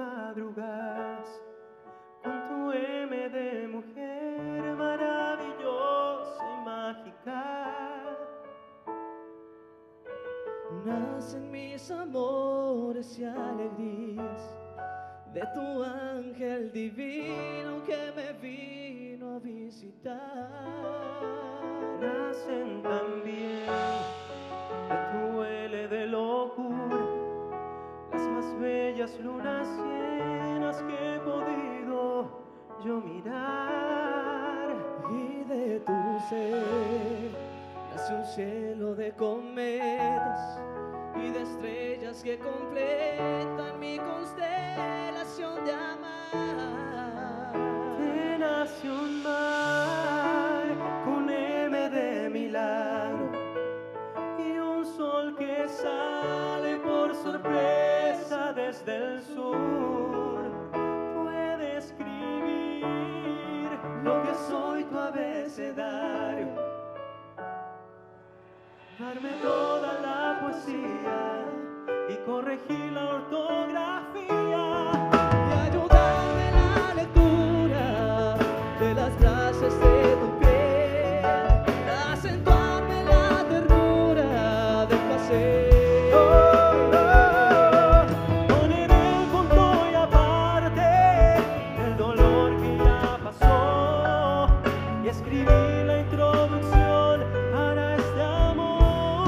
madrugas con tu M de mujer maravillosa y mágica. Nacen mis amores y alegrías de tu ángel divino que me vino a visitar. Nacen también de tu L de locura las más bellas lunas llenas que he podido yo mirar. Y de tu ser nace un cielo de cometas y de estrellas que completan mi constelación de amar. Te nace un mar con M de milagro y un sol que sale por sorpresa desde el sur. Puede escribir lo que soy, tu abecedario, darme toda la poesía y corregir la ortografía y ayudarme en la lectura de las frases de tu piel, acentuarme la ternura del placer. Poner el punto y aparte el dolor que ya pasó y escribir la introducción para este amor.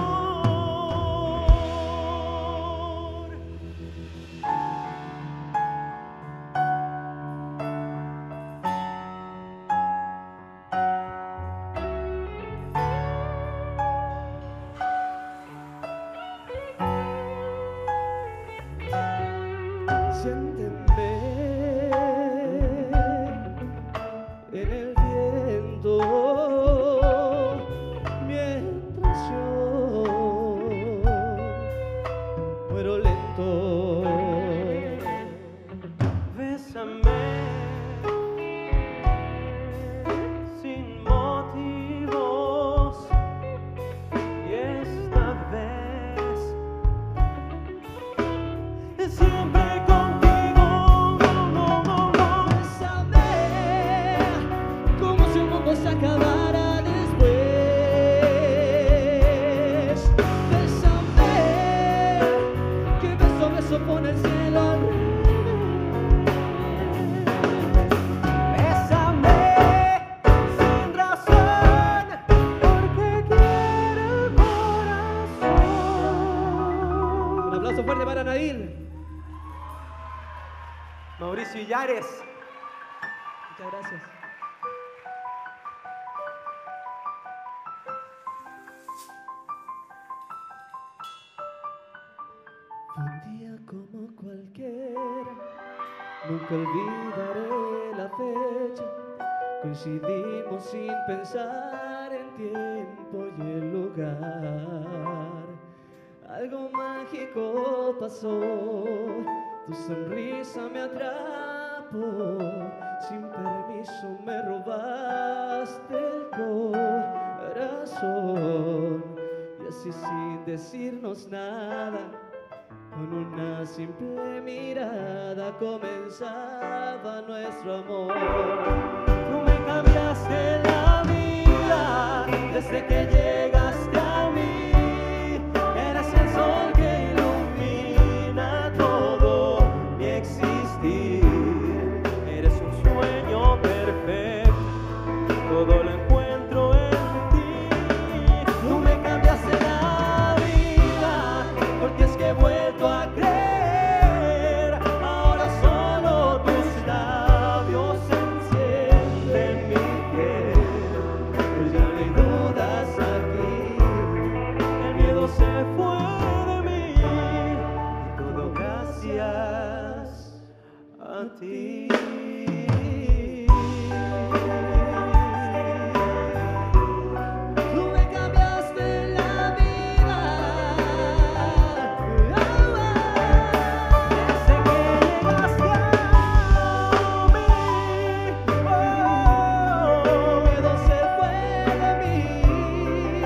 Siénteme en el viento mientras yo muero lento. Bésame sin motivos y esta vez siempre contigo. No, no, no. Bésame como si el mundo se acabara después. Bésame que beso a beso pone el cielo al Bésame sin razón porque quiero el corazón. Un aplauso fuerte para Nail. Mauricio Illares. Muchas gracias. Un día como cualquiera, nunca olvidaré la fecha. Coincidimos sin pensar en tiempo y el lugar. Algo mágico pasó, tu sonrisa me atrapó. Sin permiso me robaste el corazón. Y así sin decirnos nada, con una simple mirada comenzaba nuestro amor. Tú me cambiaste la vida desde que llegaste a mí. Eres el sol que ilumina todo mi existir. Eres un sueño perfecto, todo lo encuentro en ti. Tú me cambiaste la vida porque es que he vuelto a creer. Ahora solo tus labios encienden mi piel. Pues ya no hay dudas aquí, el miedo se fue de mí y todo gracias a ti. Tú me cambiaste la vida. Desde que llegaste a mí, El miedo se fue de mí.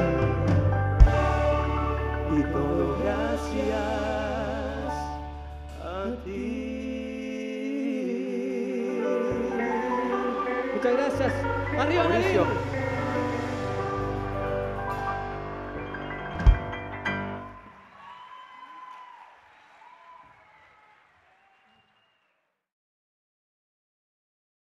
y todo gracias silencio.